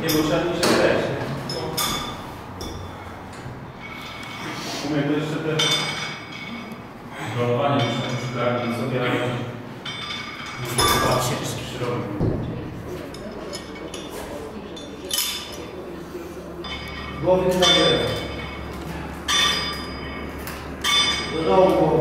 Takiego trzeba niż też. Umiem to jeszcze te rolowanie muszę przygarnąć sobie, ale muszę zobaczyć środek. Głowy nie zabiera. Do dołu.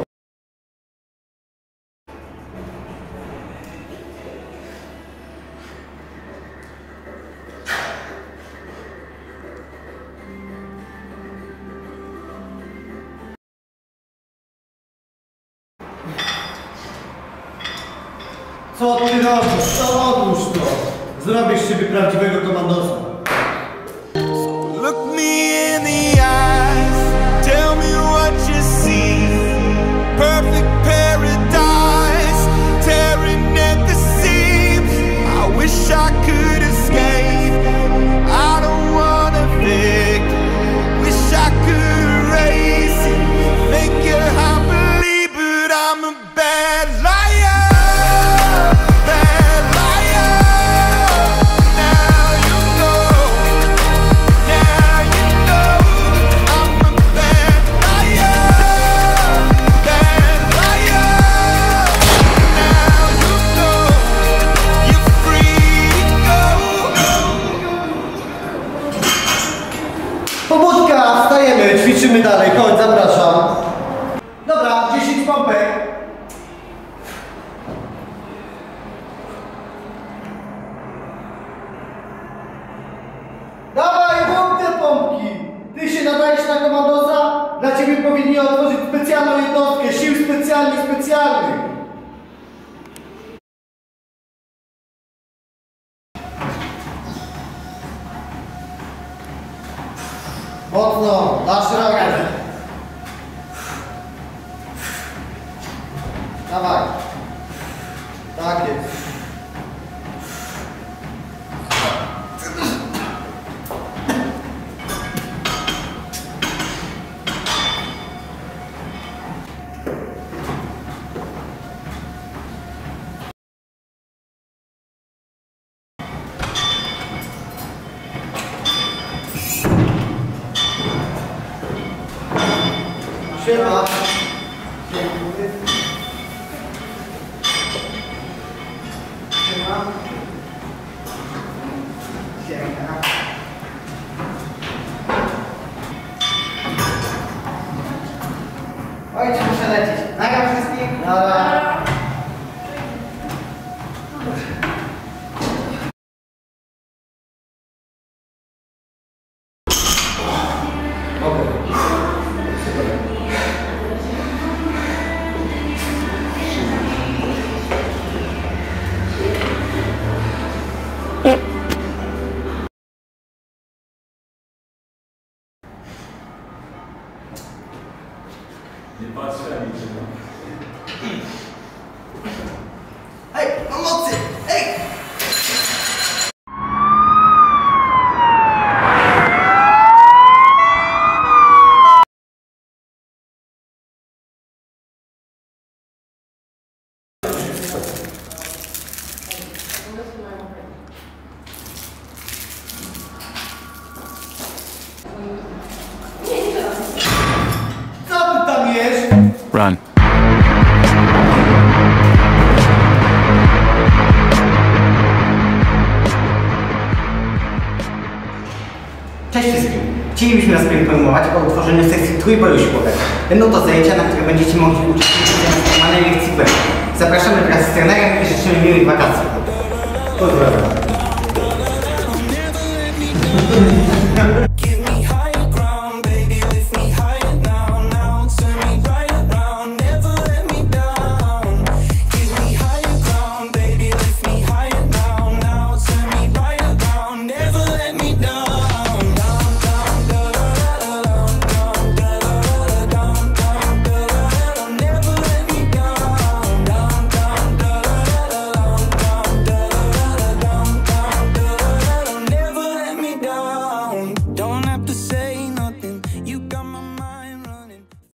Co ty robisz? To odłóż to! Zrobisz z siebie prawdziwego komandosa. Look me in the eyes, tell me what you see. Perfect paradise, tearing at the seams. I wish I could escape. I don't wanna fake. Wish I could erase it. Make it happily, but I'm a bad liar. Pobudka, wstajemy, ćwiczymy dalej, chodź, zapraszam. Dobra, 10 pompek. Dawaj, rób te pompki. Ty się nadajesz na komandosa? Dla ciebie powinni otworzyć specjalną jednostkę sił specjalnych. Mocno, dasz radę. Dawaj. Tak jest. Siema. Siema. Siema. Ojcze, muszę lecieć. Nagram wszystkich? Dobra. Nie patrzę, ani czego. Hej, pomocy! Hej! Run. Cześć wszystkim! Chcielibyśmy Was poinformować o utworzeniu sekcji trójboju siłowego. Będą to zajęcia, na które będziecie mogli uczestniczyć w normalnej lekcji B. Zapraszamy wraz z trenerem i życzymy miłych wakacji. Pozdrawiam.